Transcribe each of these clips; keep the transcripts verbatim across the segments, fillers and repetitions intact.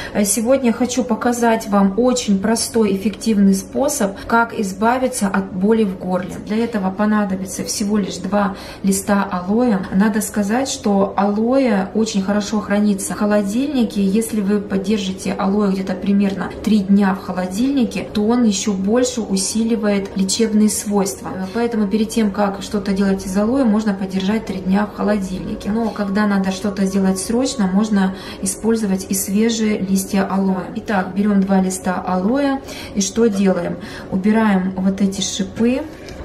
Сегодня хочу показать вам очень простой, эффективный способ, как избавиться от боли в горле. Для этого понадобится всего лишь два листа алоэ. Надо сказать, что алоэ очень хорошо хранится в холодильнике. Если вы поддержите алоэ где-то примерно три дня в холодильнике, то он еще больше усиливает лечебные свойства. Поэтому перед тем, как что-то делать из алоэ, можно подержать три дня в холодильнике. Но когда надо что-то сделать срочно, можно использовать и свежие листья алоэ. Итак, берем два листа алоэ и что делаем? Убираем вот эти шипы.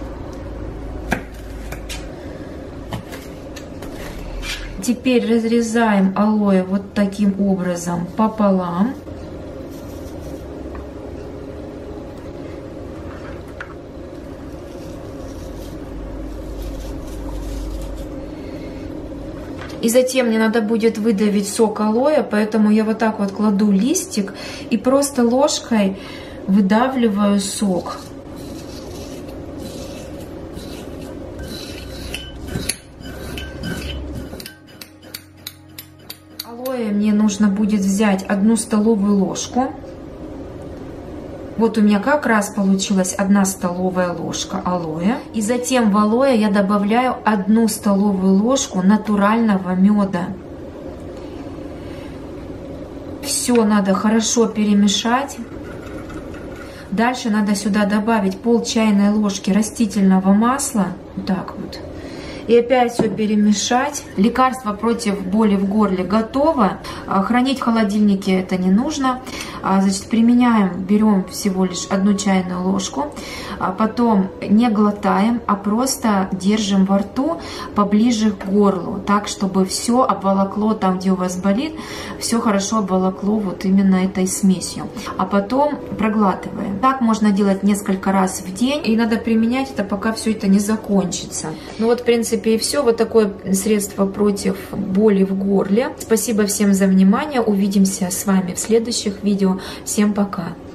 Теперь разрезаем алоэ вот таким образом пополам. И затем мне надо будет выдавить сок алоэ, поэтому я вот так вот кладу листик и просто ложкой выдавливаю сок. Алоэ мне нужно будет взять одну столовую ложку. Вот у меня как раз получилась одна столовая ложка алоэ. И затем в алоэ я добавляю одну столовую ложку натурального меда. Все надо хорошо перемешать. Дальше надо сюда добавить пол чайной ложки растительного масла. Вот так вот. И опять все перемешать. Лекарство против боли в горле готово. Хранить в холодильнике это не нужно. Значит, применяем, берем всего лишь одну чайную ложку. Потом не глотаем, а просто держим во рту поближе к горлу. Так, чтобы все обволокло там, где у вас болит. Все хорошо обволокло вот именно этой смесью. А потом проглатываем. Так можно делать несколько раз в день. И надо применять это, пока все это не закончится. Ну вот, в принципе, и все. Вот такое средство против боли в горле. Спасибо всем за внимание. Увидимся с вами в следующих видео. Всем пока!